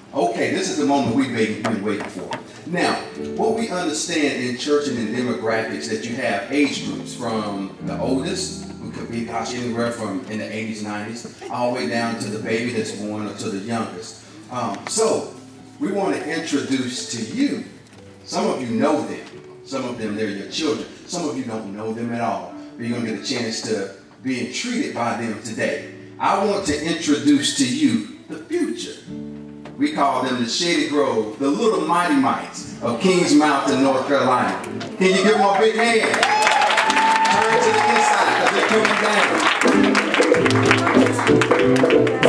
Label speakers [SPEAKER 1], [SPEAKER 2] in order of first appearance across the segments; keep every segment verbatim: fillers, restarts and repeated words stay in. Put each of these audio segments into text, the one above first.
[SPEAKER 1] Okay, this is the moment we've been waiting for. Now, what we understand in church and in demographics that you have age groups from the oldest, who could be, gosh, anywhere from in the eighties, nineties, all the way down to the baby that's born or to the youngest. Um, so, we want to introduce to you, some of you know them, some of them they're your children, some of you don't know them at all, but you're going to get a chance to be treated by them today. I want to introduce to you the future. We call them the Shady Grove, the little mighty mites of Kings Mountain, North Carolina. Can you give them a big hand? Turn to the inside because they're coming down.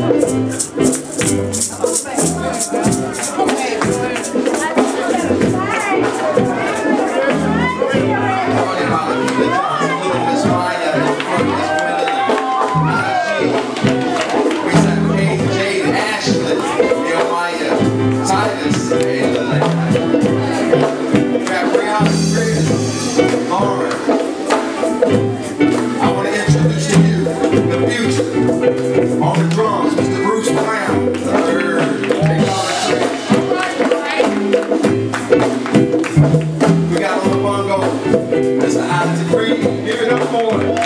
[SPEAKER 1] On the drums, Mister Bruce Brown, the third. We got on the bongo, Mister Isaac Green. Give it up for him.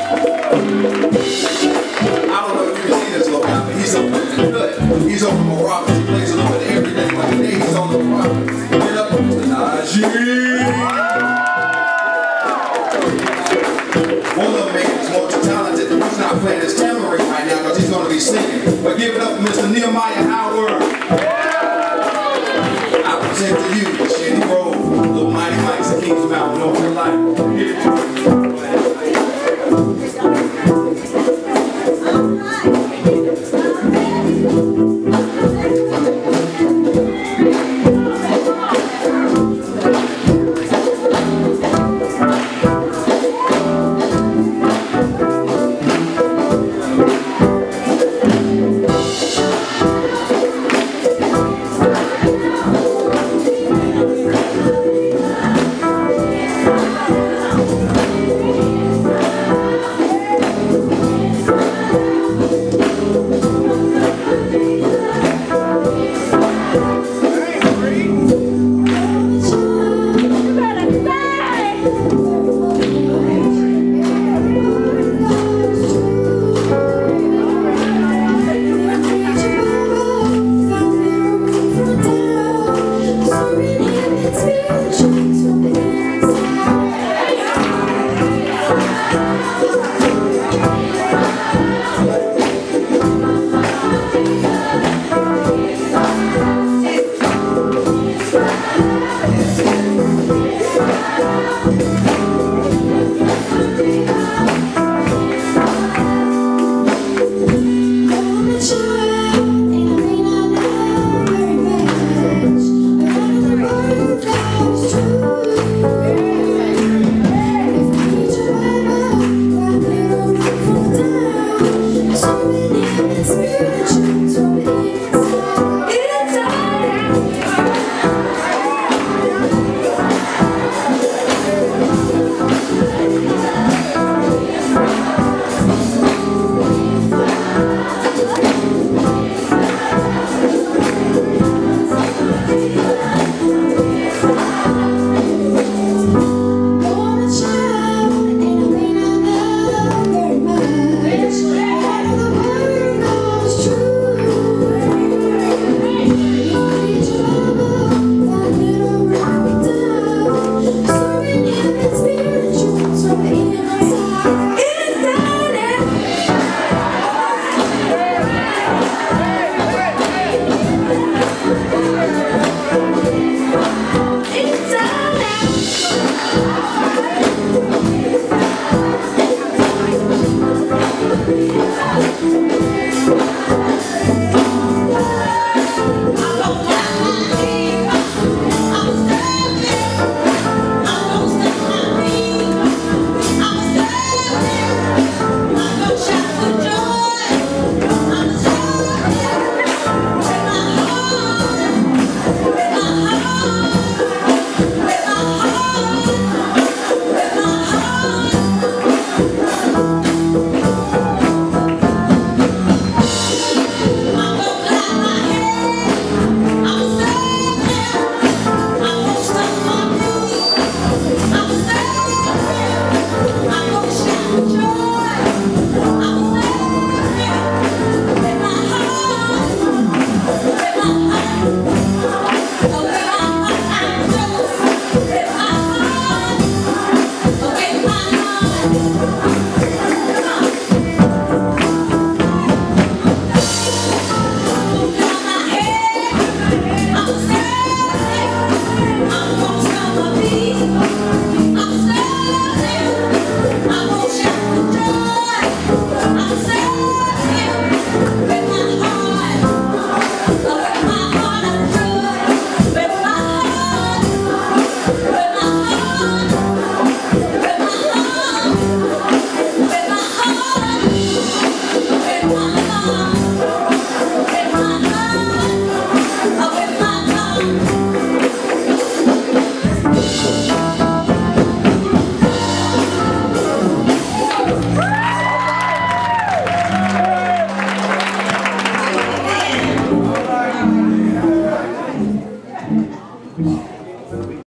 [SPEAKER 1] I don't know if you can see this little guy, but he's over good. He's over Morocco. He plays a little bit every day, but today he's on the rock. Give it up for Mister Najee. One of them is more talented. He's not playing his tambourine right now because he's going to be singing. But give it up for Mister Nehemiah Howard.